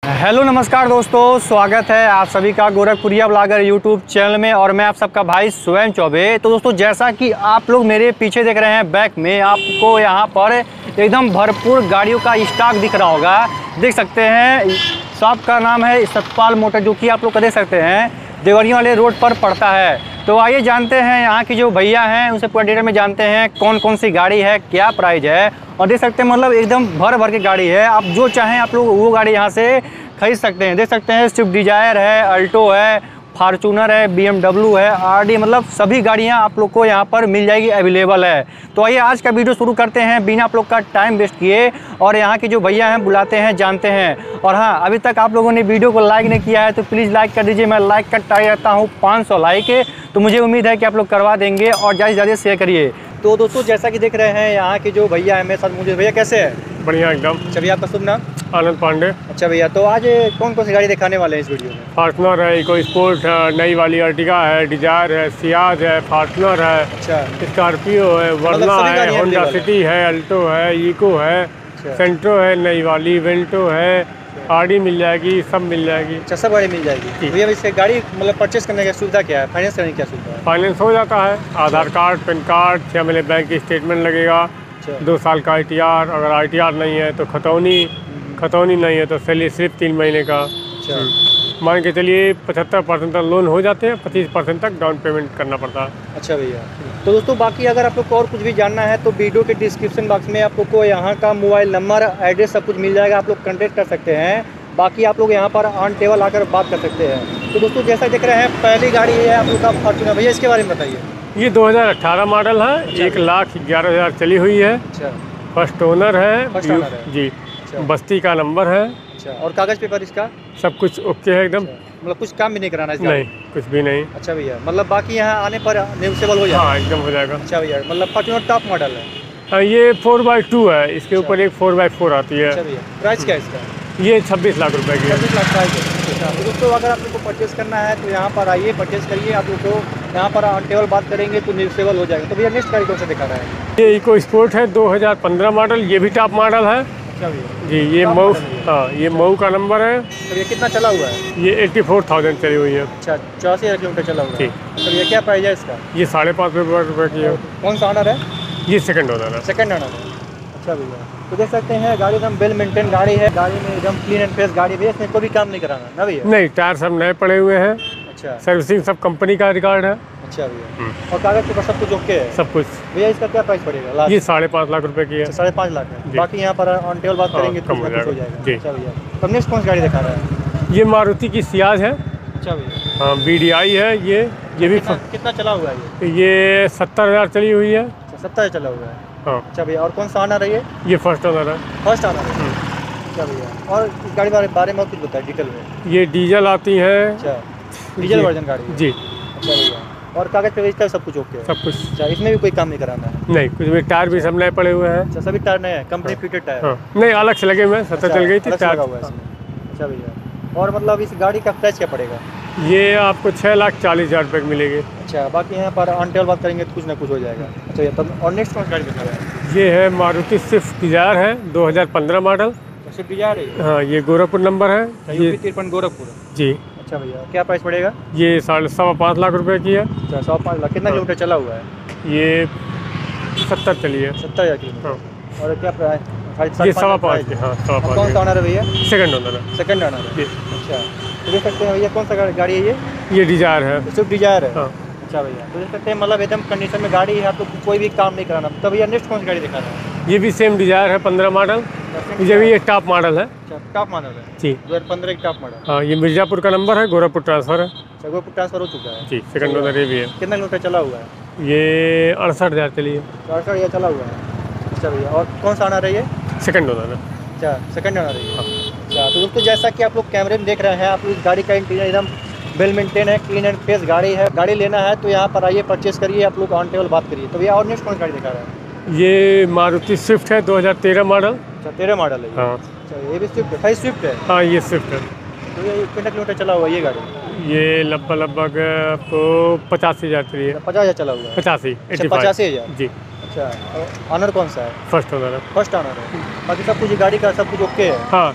Hello नमस्कार दोस्तों, स्वागत है आप सभी का गोरखपुरिया ब्लॉगर यूट्यूब चैनल में। और मैं आप सबका भाई स्वयं चौबे। तो दोस्तों, जैसा कि आप लोग मेरे पीछे देख रहे हैं बैक में, आपको यहाँ पर एकदम भरपूर गाड़ियों का स्टॉक दिख रहा होगा। देख सकते हैं, शॉप का नाम है सतपाल मोटर, जो कि आप लोग देख सकते हैं देवरिया वाले रोड पर पड़ता है। तो आइए जानते हैं यहाँ की जो भैया हैं उनसे पूरा डिटेल में जानते हैं कौन कौन सी गाड़ी है, क्या प्राइस है। और देख सकते हैं मतलब एकदम भर भर की गाड़ी है। आप जो चाहें आप लोग वो गाड़ी यहाँ से खरीद सकते हैं। देख सकते हैं स्विफ्ट डिजायर है, अल्टो है, फार्चूनर है, BMW है, आरडी, मतलब सभी गाड़ियाँ आप लोग को यहाँ पर मिल जाएगी, अवेलेबल है। तो आइए आज का वीडियो शुरू करते हैं बिना आप लोग का टाइम वेस्ट किए, और यहाँ के जो भैया हैं बुलाते हैं, जानते हैं। और हाँ, अभी तक आप लोगों ने वीडियो को लाइक नहीं किया है तो प्लीज़ लाइक कर दीजिए। मैं लाइक का टारगेट रखता हूँ 500 लाइक, तो मुझे उम्मीद है कि आप लोग करवा देंगे। और ज़्यादा से ज़्यादा शेयर करिए। तो दोस्तों, जैसा कि देख रहे हैं यहाँ के जो भैया हैं मेरे साथ, मुझे भैया कैसे हैं? बढ़िया एकदम। अच्छा भैया, आपका शुभ नाम? आनंद पांडे। अच्छा भैया, तो आज कौन कौन सी गाड़ी दिखाने वाले हैं इस वीडियो में? फार्चुनर है, इको स्पोर्ट है, नई वाली अर्टिगा है, डिजायर है, सियाज है, फार्चुनर है, अच्छा, स्कॉर्पियो है, वर्ना है, होंडा सिटी है, अल्टो है, इको है, सेंट्रो है, नई वाली वेंटो है, आरडी मिल जाएगी, सब मिल जाएगी। अच्छा, सब गाड़ी मिल जाएगी। भैया इससे गाड़ी मतलब परचेस करने की सुविधा क्या है, फाइनेंस करने की क्या सुविधा है? फाइनेंस हो जाता है, आधार कार्ड, पैन कार्ड, 6 महीने बैंक की स्टेटमेंट लगेगा, 2 साल का ITR, अगर ITR नहीं है तो खतौनी नहीं है तो सैलरी सिर्फ 3 महीने का। मान के चलिए 75% तक लोन हो जाते हैं, 25% तक डाउन पेमेंट करना पड़ता है। अच्छा भैया, तो दोस्तों बाकी अगर आप लोग को और कुछ भी जानना है तो वीडियो के डिस्क्रिप्शन बॉक्स में आप लोग को यहाँ का मोबाइल नंबर, एड्रेस सब कुछ मिल जाएगा, आप लोग कॉन्टेक्ट कर सकते हैं। बाकी आप लोग यहाँ पर ऑन टेबल आकर बात कर सकते हैं। तो दोस्तों, जैसा देख रहे हैं पहली गाड़ी है आप लोग का फॉर्च्यूनर। भैया इसके बारे में बताइए। ये 2018 मॉडल है, 1,11,000 चली हुई है। अच्छा, फर्स्ट ओनर है। फर्स्ट ओनर है जी। बस्ती का नंबर है। अच्छा, और कागज पेपर इसका सब कुछ ओके है एकदम। मतलब कुछ काम भी नहीं कराना इसका? नहीं, कुछ भी नहीं। अच्छा भैया, मतलब बाकी यहाँ आने पर नेगोशिएबल हो जाएगा? हाँ, एकदम हो जाएगा। अच्छा भैया, मतलब फॉर्च्यूनर टॉप मॉडल है। हाँ, ये 4x2 है, इसके ऊपर एक 4x4 आती है। अच्छा भैया, प्राइस क्या है इसका? ये 26 लाख रुपए की है। 26 लाख प्राइस है। अच्छा, तो दोस्तों अगर आप लोग को परचेस करना है तो यहाँ पर आइए, परचेस करिए। आप लोग को यहाँ पर ऑन टेबल बात करेंगे तो नेगोशिएबल हो जाएगा। तो भैया नेक्स्ट गाड़ी कौन सा दिखा रहा है? ये इको स्पोर्ट है, 2015 मॉडल, ये भी टॉप मॉडल है। अच्छा भैया जी। ये मऊ, हाँ, ये मऊ का नंबर है। तो ये कितना चला हुआ है? ये 84,000 चली हुई है। अच्छा, 84,000 किलोमीटर चला हुआ है। ठीक। तो ये क्या प्राइस है इसका? ये 5.5 रुपये की है। कौन सा ऑनर है? ये सेकंड ओनर है। सेकंड ऑनर है। अच्छा भैया, तो देख सकते हैं गाड़ी एकदम वेल मेंटेन गाड़ी है। गाड़ी में एकदम क्लीन एंड फ्रेश गाड़ी है, इसमें कोई भी काम नहीं कराना ना भैया? नहीं, टायर सब नए पड़े हुए हैं। अच्छा, सर्विसिंग सब कंपनी का रिकॉर्ड है। अच्छा भैया, और कागज पेपर सब कुछ ओके है? सब कुछ। भैया इसका क्या प्राइस पड़ेगा लास्ट? ये 5.5 लाख रुपए की है। 5.5 लाख है। बाकी यहाँ पर ऑन टेबल बात करेंगे तो कम हो कुछ हो जाएगा। जाएगा। जी। अच्छा भैया, तो नेक्स्ट कौन सी गाड़ी दिखा रहा है? ये मारुति की सियाज है। अच्छा भैया, हाँ, BDI है। ये भी कितना चला हुआ है ये 70,000 चली हुई है। 70 चला हुआ है। हाँ। अच्छा भैया, और कौन सा ऑनर है ये? ये फर्स्ट ओनर है। फर्स्ट ऑनर है। अच्छा भैया, और इस गाड़ी के बारे में और कुछ बताइए डिटेल में। ये डीजल आती है। अच्छा, डीजल वर्जन गाड़ी है। जी। अच्छा भैया, और कागज पे इसका सब कुछ ओके है? सब कुछ। अच्छा, इसमें भी कोई काम नहीं कराना है? नहीं, कुछ भी। टायर भी सब नए पड़े हुए हैं। अच्छा, सभी टायर नए हैं, कंपनी फिटेड टायर? हाँ, नहीं, अलग से लगे हुए हैं। 70 चल गई थी टायर। अच्छा भैया, और मतलब इस गाड़ी का प्राइस क्या पड़ेगा? ये आपको 6,40,000 रुपये की मिलेगी। अच्छा, बाकी यहाँ पर ऑन टेबल बात करेंगे तो कुछ ना कुछ हो जाएगा। अच्छा, तब और नेक्स्ट कौन सी गाड़ी दिखा रहा है? ये है मारुति स्विफ्ट डिजायर है, 2015 मॉडल। स्विफ्ट डिजायर है। हाँ, ये गोरखपुर नंबर है। ये यूपी गोरखपुर। जी। अच्छा भैया, क्या प्राइस पड़ेगा? ये 5.5 लाख रुपए की है। अच्छा, 5.5 लाख। कितना किलोमीटर चला हुआ है? ये 70 चली है। 70,000 किलोमीटर। हाँ। और क्या प्राइस? ये 5.5 की। हाँ, 5.5। कौन सा ऑनर है भैया? सेकंड ओनर है। सेकंड ऑनर है। जी। अच्छा, तो देख सकते हैं भैया कौन सा गाड़ी है ये? ये डिजायर है। स्विफ्ट डिजायर है। हाँ। अच्छा भैया, तो देख सकते हैं मतलब एकदम कंडीशन में गाड़ी है, आप तो कोई भी काम नहीं कराना। तो भैया नेक्स्ट कौन सी गाड़ी दिखा रहा है? ये भी सेम डिजायर है, 15 मॉडल। ये भी ये टॉप मॉडल है। अच्छा, टॉप मॉडल है। जी। 2015 की टॉप मॉडल। हाँ, ये मिर्जापुर का नंबर है, गोरखपुर ट्रांसफर है। अच्छा, वो ट्रांसफर हो चुका है। जी, सेकंड ओनर ये भी है। कितना किलोमीटर चला हुआ है? ये 68,000 चली है। 68,000 चला हुआ है। अच्छा भैया, और कौन सा ऑनर है ये? सेकंड ओनर है। अच्छा, सेकंड ऑनर है ये। अच्छा, तो दोस्तों जैसा कि आप लोग कैमरे में देख रहे हैं, आप इस गाड़ी का इंटीरियर एकदम वेल मेंटेन है, क्लीन एंड फ्रेश गाड़ी है। गाड़ी लेना है तो यहाँ पर आइए, परचेस करिए, आप लोग ऑन टेबल बात करिए। तो भैया और नेक्स्ट कौन सी गाड़ी दिखा रहा है? ये मारुति स्विफ्ट है, 2013 मॉडल। अच्छा, 13 मॉडल है ये। हाँ। अच्छा, ये भी स्विफ्ट है? स्विफ्ट है। हाँ, ये स्विफ्ट है। तो ये कितना किलोमीटर चला हुआ है ये गाड़ी? ये लगभग आपको 85,000 चली है। 50,000 चला हुआ है। 85, 85,000। जी। अच्छा, ऑनर कौन सा है? फर्स्ट ओनर है। फर्स्ट ऑनर है। बाकी सब कुछ गाड़ी का सब कुछ ओके है? हाँ,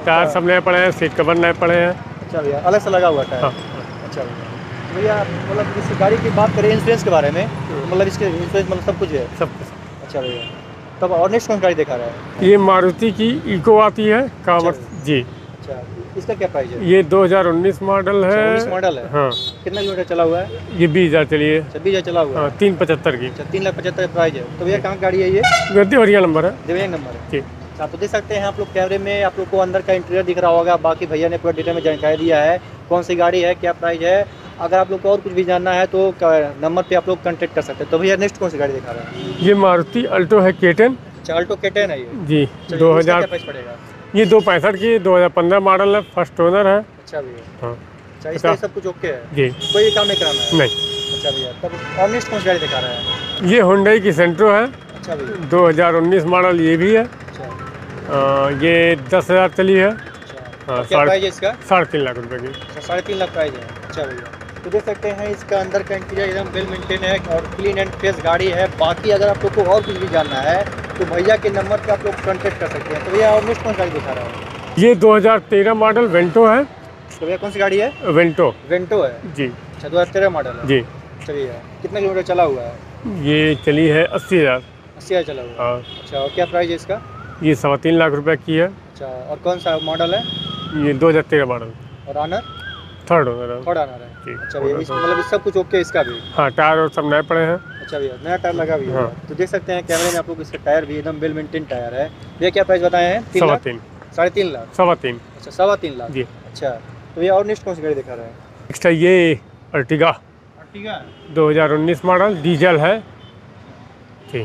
टायर सब नए पड़े हैं, सीट कवर नए पड़े हैं। अच्छा भैया, अलग से लगा हुआ टायर। हाँ। अच्छा भैया, भैया मतलब इस गाड़ी की बात करें इंश्योरेंस के बारे में, मतलब इसके इंश्योरेंस मतलब सब कुछ है। सब अच्छा भैया, तब और नेक्स्ट कौन सी गाड़ी दिखा रहा है? ये मारुति की इको आती है कामर्स जी। अच्छा, इसका क्या प्राइस है? ये 2019 मॉडल है। 19 मॉडल है। हाँ। कितना किलोमीटर चला हुआ है? ये 20,000 चली है। 26,000 चला हुआ है। 375 की। अच्छा, 3,75,000 प्राइस है। तो भैया कहाँ की गाड़ी है ये? देवरिया नंबर है देवरिया नंबर है। जी। अच्छा, तो देख सकते हैं आप लोग कैमरे में, आप लोग को अंदर का इंटीरियर दिख रहा होगा। बाकी भैया ने पूरा डिटेल में जानकारी दिया है, कौन सी गाड़ी है, क्या प्राइस है। अगर आप लोग को और कुछ भी जानना है तो नंबर पे आप लोग कांटेक्ट कर सकते हैं। तो भैया नेक्स्ट कौन सी गाड़ी दिखा रहा है? ये मारुति अल्टो है K10 अच्छा, अल्टो K10 है ये जी। क्या 2000 प्राइस पड़ेगा? ये 265 की 2015 मॉडल है, फर्स्ट ओनर है। अच्छा भैया। हाँ अच्छा, इसका सब कुछ ओके है, जी। कोई भी काम नहीं कराना है? नहीं। अच्छा भैया, तब और नेक्स्ट कौन सी गाड़ी दिखा रहा है? ये हुंडई की सेंट्रो है, अच्छा भैया। 2019 मॉडल ये भी है। अच्छा ये 10,000 चली है। अच्छा, हाँ, क्या प्राइस है इसका? 3.5 लाख रुपए की। अच्छा, 3.5 लाख प्राइस है। अच्छा भैया, तो देख सकते हैं इसका अंदर का इंटीरियर एकदम वेल मेंटेन है और क्लीन एंड फ्रेश गाड़ी है। बाकी अगर आप लोग को और कुछ भी जानना है तो भैया के नंबर पे आप लोग कांटेक्ट कर सकते हैं। तो भैया और नेक्स्ट कौन सी गाड़ी दिखा रहा है? ये 2013 मॉडल वेंटो है। तो भैया कौन सी गाड़ी है? वेंटो वेंटो है जी। अच्छा, 2013 मॉडल है जी। अच्छा भैया, कितना किलोमीटर चला हुआ है? ये चली है 80,000। 80,000 चला हुआ है। हाँ। अच्छा, और क्या प्राइस है इसका? ये 3.25 लाख रुपए की है। अच्छा, और कौन सा मॉडल है? ये 2013 मॉडल, और ऑनर? थर्ड ओनर है थर्ड ऑनर है। जी। अच्छा भैया, मतलब इस सब कुछ ओके इसका भी? हाँ, टायर और सब नए पड़े हैं। अच्छा भैया, नया टायर लगा भी है। हाँ। तो देख सकते हैं कैमरे में आप लोग इसका टायर भी एकदम वेल मेंटेन टायर है। भैया क्या प्राइस बताए हैं? 3 लाख? 3.25 3.5 लाख? 3.25 अच्छा, 3.25 लाख जी। अच्छा, तो भैया और नेक्स्ट कौन सी गाड़ी दिखा रहा है? नेक्स्ट है ये अर्टिगा अर्टिगा 2019 मॉडल, डीजल है जी।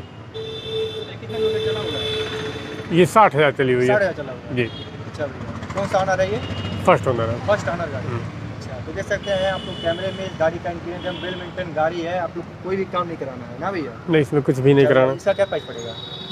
कितना किलोमीटर चला हुआ है? ये 60,000 चली हुई है 60,000 चला हुआ है। जी। अच्छा भैया, कौन सा ऑनर है ये? फर्स्ट ओनर है। फर्स्ट ऑनर गाड़ी। अच्छा, तो देख सकते हैं आप लोग कैमरे में इस गाड़ी का इंटीरियर एकदम वेल मेंटेन गाड़ी है। आप लोग को कोई भी काम नहीं कराना है ना भैया? नहीं, इसमें कुछ भी नहीं अच्छा, कराना। इसका क्या प्राइस पड़ेगा?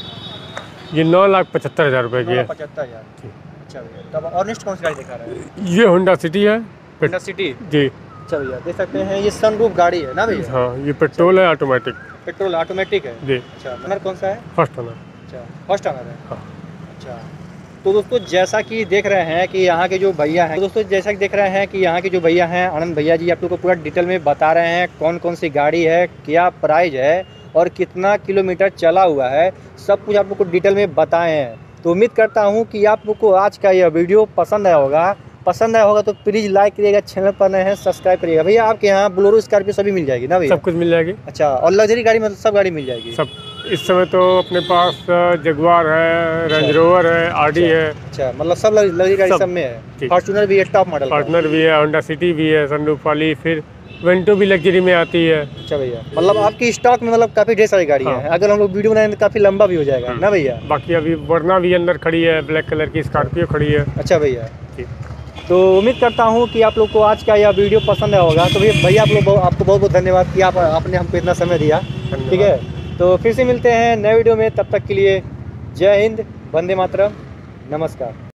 ये 9,75,000 रुपए की है। 75,000। अच्छा भैया, तब और नेक्स्ट कौन सी गाड़ी दिखा रहा है? ये होंडा सिटी है होंडा सिटी जी। अच्छा भैया, देख सकते हैं ये सनरूफ गाड़ी है ना भैया? हाँ, ये पेट्रोल है, ऑटोमेटिक पेट्रोल ऑटोमेटिक है जी। अच्छा, ऑनर कौन सा है? First owner. अच्छा, फर्स्ट ऑनर है। हाँ। अच्छा, तो दोस्तों जैसा कि देख रहे हैं कि यहाँ के जो भैया हैं, दोस्तों जैसा कि देख रहे हैं कि यहाँ के जो भैया हैं आनंद भैया जी, आप लोग को पूरा डिटेल में बता रहे हैं कौन कौन सी गाड़ी है, क्या प्राइस है और कितना किलोमीटर चला हुआ है, सब कुछ आप लोग को डिटेल में बताए हैं। तो उम्मीद करता हूँ कि आप लोग को आज का यह वीडियो पसंद आया होगा तो प्लीज़ लाइक करिएगा, चैनल पर नए हैं सब्सक्राइब करिएगा। भैया आपके यहाँ बोलेरो स्कॉर्पियो सभी मिल जाएगी ना भैया? सब कुछ मिल जाएगी। अच्छा, और लग्जरी गाड़ी में सब गाड़ी मिल जाएगी? सब इस समय तो अपने पास जगुआर है, रेंज रोवर है, आरडी है। अच्छा, मतलब सब लग्जरी गाड़ी सब में है। फॉर्च्यूनर भी है टॉप मॉडल, फॉर्च्यूनर भी है, होंडा सिटी भी है सनरूफ वाली, फिर वेंटो भी लग्जरी में आती है। अच्छा भैया, मतलब आपकी स्टॉक में मतलब काफ़ी ढेर सारी गाड़ियाँ हैं। अगर हम लोग वीडियो बनाएंगे तो काफ़ी लंबा भी हो जाएगा ना भैया? बाकी अभी वरना भी अंदर खड़ी है, ब्लैक कलर की स्कॉर्पियो खड़ी है। अच्छा भैया, जी। तो उम्मीद करता हूँ कि आप लोग को आज का यह वीडियो पसंद आया होगा। तो भैया आपको बहुत बहुत धन्यवाद कि आपने हमको इतना समय दिया। ठीक है, तो फिर से मिलते हैं नए वीडियो में, तब तक के लिए जय हिंद, वंदे मातरम, नमस्कार।